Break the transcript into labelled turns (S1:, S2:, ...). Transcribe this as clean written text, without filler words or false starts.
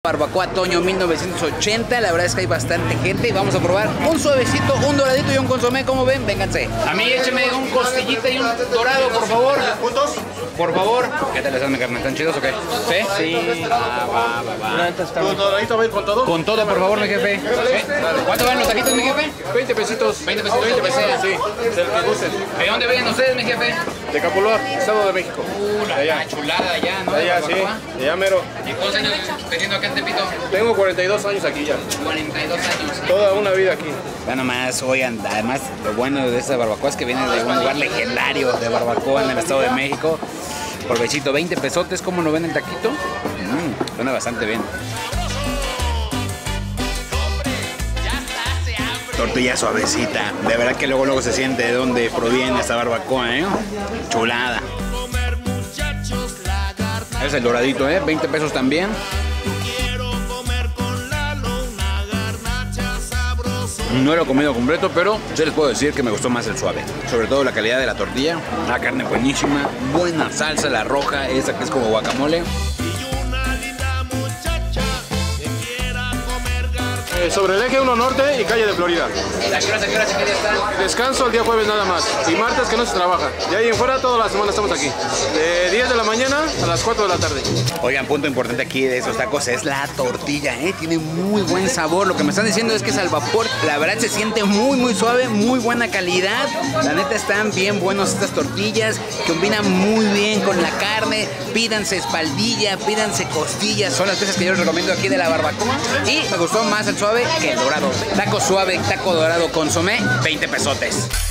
S1: Barbacoa Toño 1980. La verdad es que hay bastante gente y vamos a probar un suavecito, un doradito y un consomé. ¿Cómo ven? Vénganse. A mí écheme un costillita y un dorado, por favor. ¿Juntos? Por favor. ¿Qué tal están, mi carne? ¿Están chidos o qué? ¿Sí? Sí. Va.
S2: ¿Un doradito va a ir con todo?
S1: Con todo, por favor, mi jefe. ¿Sí? ¿Cuánto van los taquitos, mi jefe?
S2: 20 pesitos.
S1: 20 pesitos, 20 pesitos.
S2: Sí, del que gusten.
S1: ¿De dónde vienen ustedes, mi jefe?
S2: De Capulúa, Estado de México.
S1: La chulada allá, ¿no?
S2: Allá, sí. Allá mero.
S1: ¿Y cuántos años teniendo acá en Tepito?
S2: Tengo 42 años aquí ya.
S1: 42 años.
S2: Toda una vida aquí.
S1: Bueno, más, oigan, además lo bueno de esta barbacoa es que viene de un lugar legendario de barbacoa en el Estado de México. Provechito, 20 pesotes, ¿cómo lo ven el taquito? Suena bastante bien. Tortilla suavecita, de verdad que luego se siente de dónde proviene esta barbacoa, ¿eh? Chulada. Es el doradito, 20 pesos también. No lo he comido completo, pero sí les puedo decir que me gustó más el suave. Sobre todo la calidad de la tortilla, la carne buenísima, buena salsa, la roja, esa que es como guacamole.
S2: Sobre el eje 1 Norte y calle de Florida.
S1: ¿A qué hora se queda está?
S2: Descanso el día jueves nada más. Y martes que no se trabaja. De ahí en fuera toda la semana estamos aquí. De 10 de la mañana a las 4 de la tarde.
S1: Oigan, punto importante aquí de esos tacos es la tortilla, tiene muy buen sabor. Lo que me están diciendo es que es al vapor. La verdad se siente muy suave, muy buena calidad. La neta están bien buenos estas tortillas, combinan muy bien con la carne. Pídanse espaldilla, pídanse costillas. Son las piezas que yo les recomiendo aquí de la barbacoa. Y me gustó más el suave que el dorado. Taco suave, taco dorado, consomé, 20 pesotes.